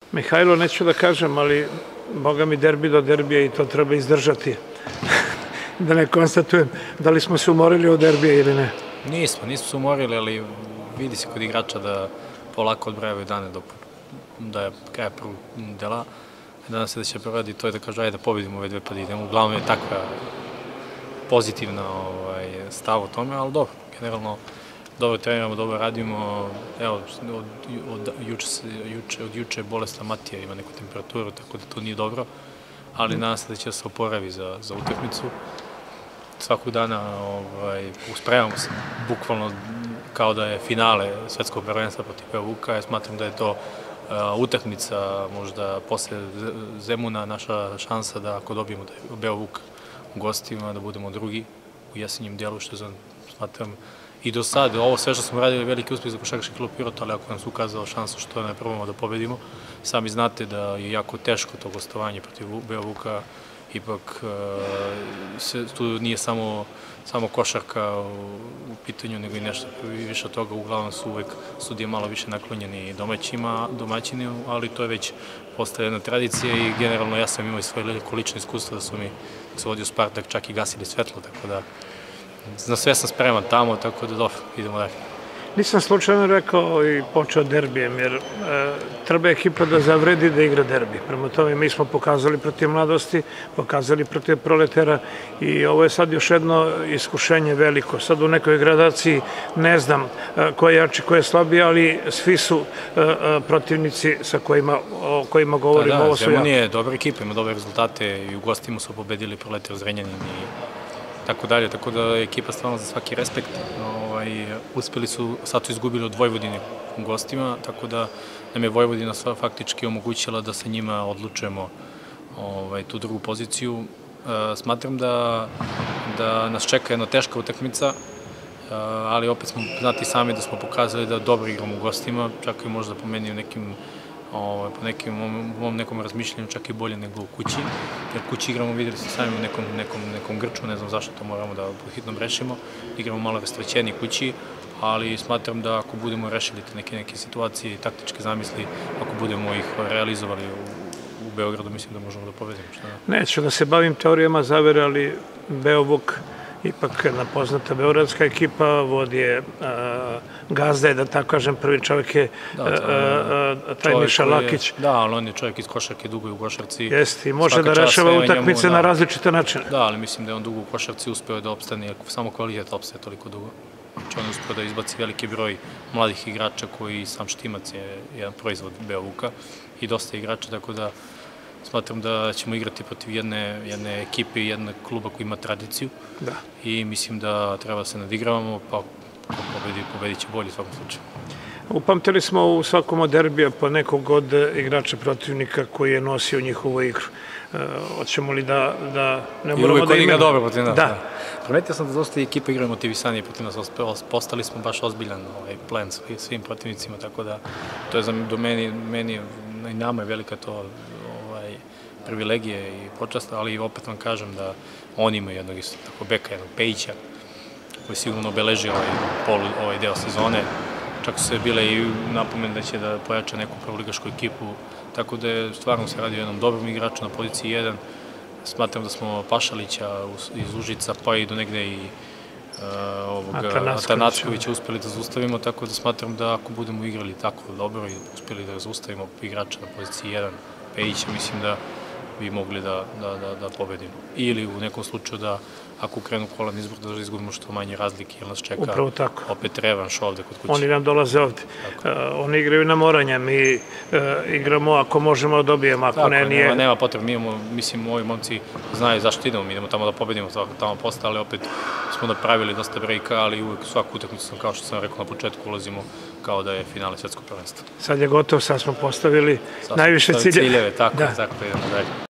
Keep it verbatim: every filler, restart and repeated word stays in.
Mihajlo, neću da kažem, ali boga mi derbi do derbija i to treba izdržati. Da ne konstatujem da li smo se umorili od derbija ili ne. Nismo, nismo se umorili, ali vidi se kod igrača da polako odbrajaju dane da je kraja prvog dela. Nadam se da će proradi to je da kažu ajde da pobedimo ove dve pa da idemo. Uglavnom je takva pozitivna stav o tome, ali dobro, generalno dobro treniramo, dobro radimo. Evo, od juče je bolesna Matija, ima neku temperaturu, tako da to nije dobro, ali nadam se da će se oporavi za utakmicu. Svakog dana uspremamo se bukvalno kao da je finale svetskog prvenstva protiv Beovuka. Ja smatram da je to utakmica, možda posle Zemuna, naša šansa da ako dobijemo Beovuk u gostima, da budemo drugi u jesenjem delu, što smatram i do sada. Ovo sve što smo radili veliki uspeh za Košarkaški klub Pirot, ali ako nam se ukazala šansa što ne probamo da pobedimo, sami znate da je jako teško to gostovanje protiv Beovuka. Ipak tu nije samo košarka u pitanju, nego i nešto više od toga. Uglavnom su uvek sudije malo više naklonjeni domaćinima, ali to je već postaje jedna tradicija i generalno ja sam imao i svoje lično iskustvo da su mi se vodio Spartak čak i gasili svetlo, tako da na sve sam spreman tamo, tako da dobro, idemo dalje. Nisam slučajno rekao i počeo derbijem, jer treba ekipa da zavredi da igra derbi. Prema tome mi smo pokazali protiv Mladosti, pokazali protiv Proletera i ovo je sad još jedno iskušenje veliko. Sad u nekoj gradaciji ne znam ko je jači, ko je slabiji, ali svi su protivnici sa kojima govorimo. Da, da, Zemun je dobra ekipa, ima dobre rezultate i u gostima su pobedili Proleter, Zrenjanin i tako dalje, tako da je ekipa stvarno za svaki respekt. Uspeli su, sad su izgubili od Vojvodine u gostima, tako da nam je Vojvodina faktički omogućila da sa njima odlučujemo tu drugu poziciju. Smatram da nas čeka jedna teška utakmica, ali opet smo znati sami da smo pokazali da dobro igramo u gostima, čak i možda po meni u nekim po nekim, u mom nekom razmišljanju čak i bolje nego u kući, jer kući igramo, videli ste sami, u nekom grču, ne znam zašto to moramo da hitno rešimo, igramo malo rastraćeni kući, ali smatram da ako budemo rešili te neke situacije i taktičke zamisli, ako budemo ih realizovali u Beogradu, mislim da možemo da pobedimo. Neću da se bavim teorijama zavere, ali Beovuk ipak jedna poznata beogradska ekipa, vodi je gazda je, da tako kažem, prvi čovjek je taj Miša Lakić. Da, ali on je čovjek iz košarke, dugo je u košarci. Jeste, i može da rešava utakmice na različite načine. Da, ali mislim da je on dugo u košarci uspeo da opstane, samo kvalitet opstaje toliko dugo. Znači on je uspeo da izbaci veliki broj mladih igrača koji sam Štimac je jedan proizvod Beovuka i dosta igrača, tako da smatram da ćemo igrati protiv jedne ekipe i jednog kluba koji ima tradiciju i mislim da treba da se nadigravamo, pa pobedit će bolje u svakom slučaju. Upamtili smo u svakom od derbija po nekog od igrača protivnika koji je nosio njihovu igru. Hoćemo li da ne moramo da imamo? I uvijek on igra dobro protiv nas. Da. Primetio sam da dosta ekipa igraju motivisanije protiv nas. Postali smo baš ozbiljan plen svim protivnicima, tako da to je do meni i nama je velika to privilegije i počast, ali opet vam kažem da on ima jednog isto tako beka, jednog Pejića, koji sigurno obeleži ovaj deo sezone. Čak su se bile i napomene da će da pojača neku prvoligašku ekipu, tako da je stvarno se radi o jednom dobrom igraču na poziciji jedan. Smatram da smo Pašalića iz Užica, pa i do negde i Atanackovića uspeli da zaustavimo, tako da smatram da ako budemo igrali tako dobro i uspeli da zaustavimo igrača na poziciji jedan, Pejića, mislim da bi mogli da pobedimo. Ili u nekom slučaju da ako krenu kolan izbor da izgubimo što manje razlike, jer nas čeka opet revanš ovde kod kuće. Oni nam dolaze ovde. Oni igraju na moranje, mi igramo ako možemo da dobijemo, ako ne nije... Tako, nema potrebe, mi imamo, mislim, ovi momci znaju zašto idemo, mi idemo tamo da pobedimo, tamo posle, ali opet smo napravili dosta brejka, ali uvek svaku utakmicu, kao što sam rekao na početku, ulazimo kao da je finale svetskog prvenstva. Sad je gotovo, sad smo postavili najviše ciljeve. Ciljeve, tako, tako, idemo dalje.